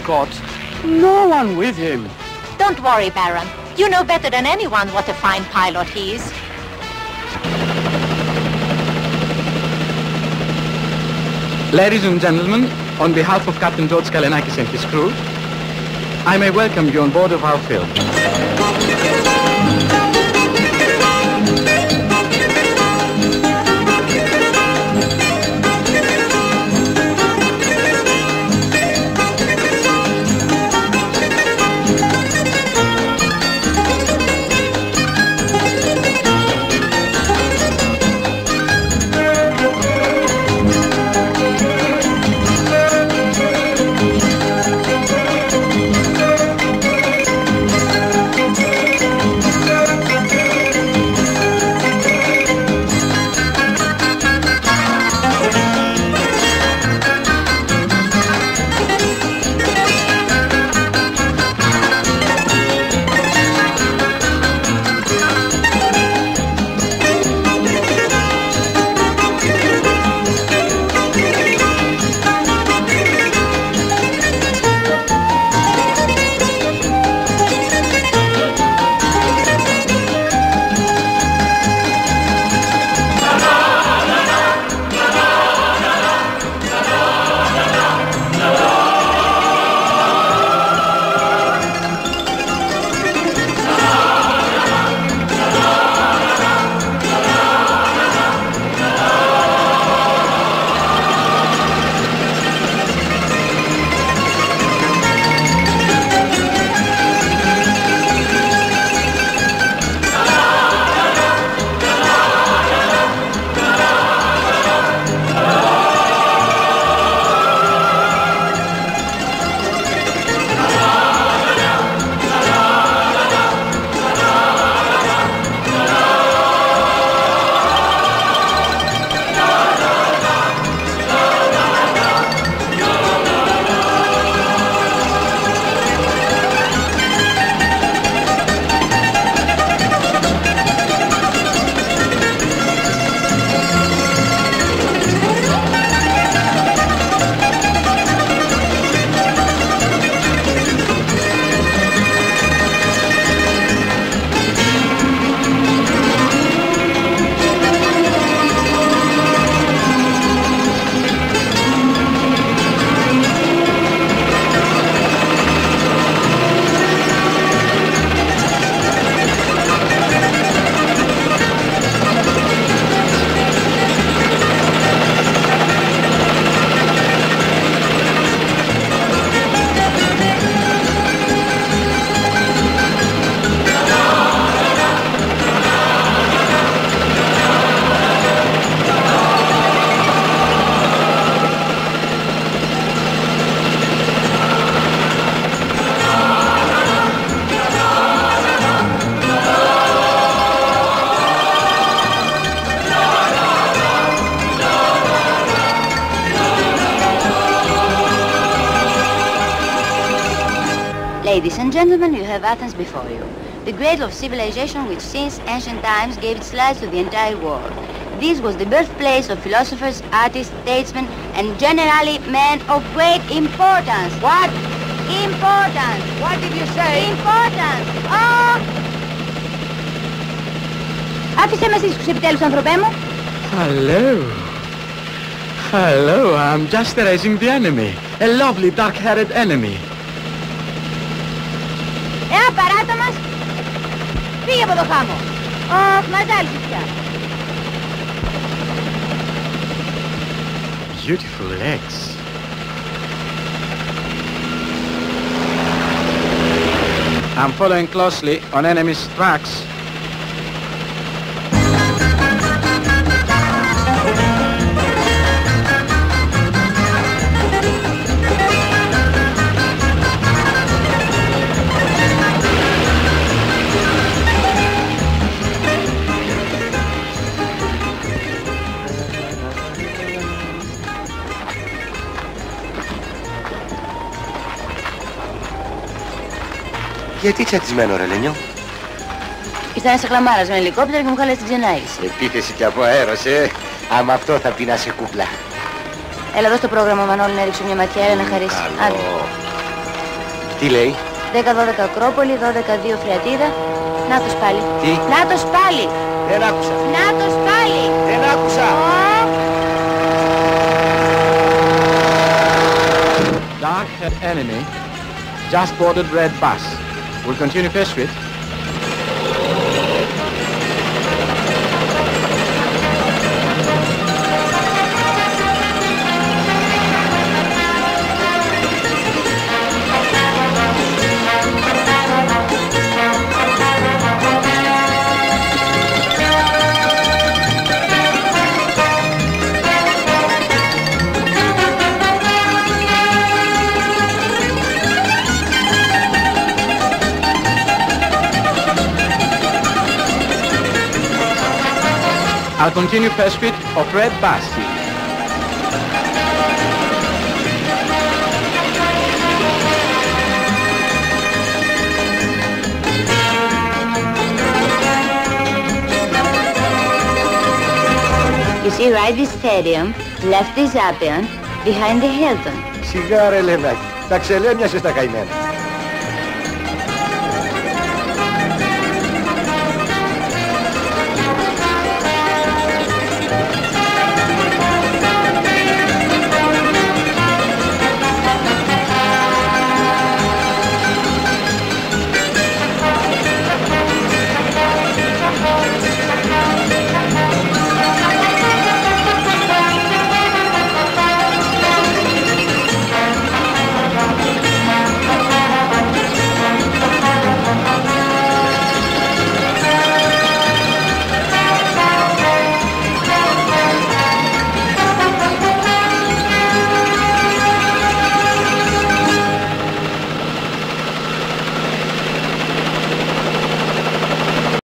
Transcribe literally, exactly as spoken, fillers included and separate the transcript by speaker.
Speaker 1: got no one with him.
Speaker 2: Don't worry, Baron. You know better than anyone what a fine pilot he is.
Speaker 1: Ladies and gentlemen, on behalf of Captain George Kalinakis and his crew, I may welcome you on board of our film.
Speaker 3: Ladies and gentlemen, you have Athens before you. The cradle of civilization which since ancient times gave its life to the entire world. This was the birthplace of philosophers, artists, statesmen, and generally men of great importance. What? Importance. What did you say? Importance. Oh! Άφησε με στις επιτέλους, ανθρωπέ μου.
Speaker 1: Hello. Hello, I'm just erasing the enemy. A lovely dark-haired enemy.
Speaker 3: Ένα παράτα μας. Φύγε από το χάμο. Ωχ, μας άλυσε πια.
Speaker 1: Beautiful legs. I'm following closely on enemy's tracks.
Speaker 4: Γιατί τσατισμένο, ρε Λένιο?
Speaker 3: Ήρθα να σε χλαμάρας με ελικόπτερο και μου χάλασε την ξενάγηση.
Speaker 4: Επίθεση και από αέρος, ε. Άμα αυτό θα πει να σε κούκλα.
Speaker 3: Έλα εδώ στο πρόγραμμα, Μανώλη, να ρίξω μια ματιά, έλα να χαρίσει.
Speaker 4: Καλό. Τι λέει?
Speaker 3: δέκα δώδεκα Ακρόπολη, δώδεκα δύο Φρεατίδα. Νάτος πάλι.
Speaker 4: Τι?
Speaker 3: Νάτος πάλι.
Speaker 4: Δεν άκουσα.
Speaker 3: Νάτος πάλι.
Speaker 4: Δεν άκουσα.
Speaker 1: Dark-haired enemy just boarded red bus. We'll continue pursuit. I'll continue pursuit of red bus.
Speaker 3: You see right the stadium, left the Zapion, behind the Hilton.
Speaker 4: Σιγά ρε Λενάκη. Τα ξελέμιασες τα καημένα.